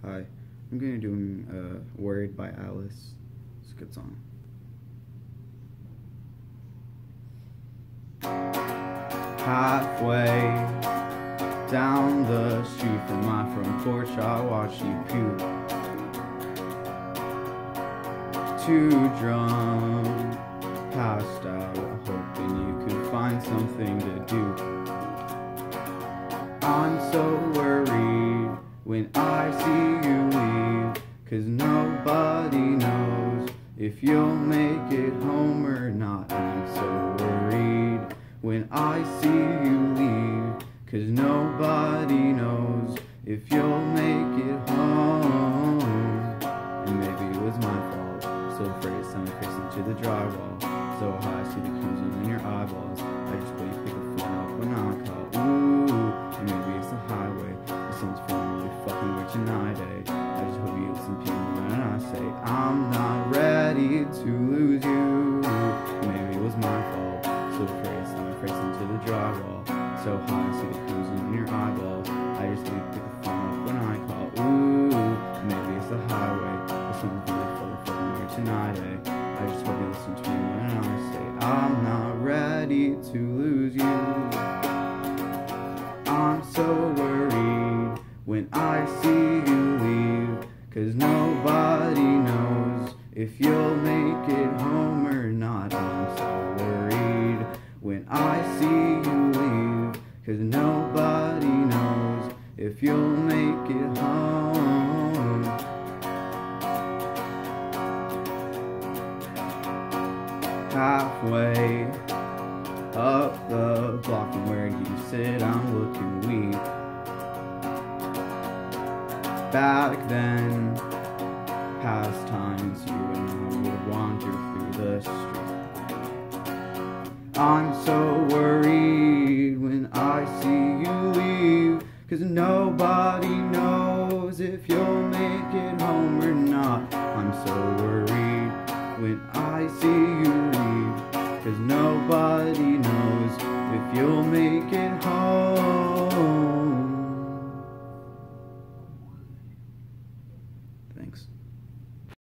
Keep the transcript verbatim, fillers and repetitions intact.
Hi, I'm going to be doing uh, Worried by Alice. It's a good song. Halfway down the street from my front porch, I watch you puke. Too drunk, passed out, hoping you could find something to do. I'm so worried when I see you leave, 'cause nobody knows if you'll make it home or not. I'm so worried when I see you leave, 'cause nobody knows if you'll make it home. And maybe it was my fault, so afraid of sun facing to the drywall, so high I see the cruising in your eyeballs. I just put you pick the phone up when I call. Ooh, and maybe it's the highway, the sun's feeling really fucking weird tonight, eh? I just hope you listen to me when I say I'm not ready to lose you. Maybe it was my fault, so afraid of sun facing to the drywall, so high I see the cruising in your eyeballs. I just need to pick the phone up when I call. Ooh, maybe it's the highway, the sun's really full fucking weird tonight, eh? I just hope you listen to me when I say I'm not ready to lose you. I'm so worried when I see you leave, 'cause nobody knows if you'll make it home or not. I'm so worried when I see you leave, 'cause nobody knows if you'll make it home. Halfway up the block from where you sit, I'm looking weak. Back then, past times you and I would wander through the street. I'm so worried when I see you leave, 'cause nobody knows if you'll make it home or not. I'm so worried when I see you leave, 'cause nobody knows if you'll make it home.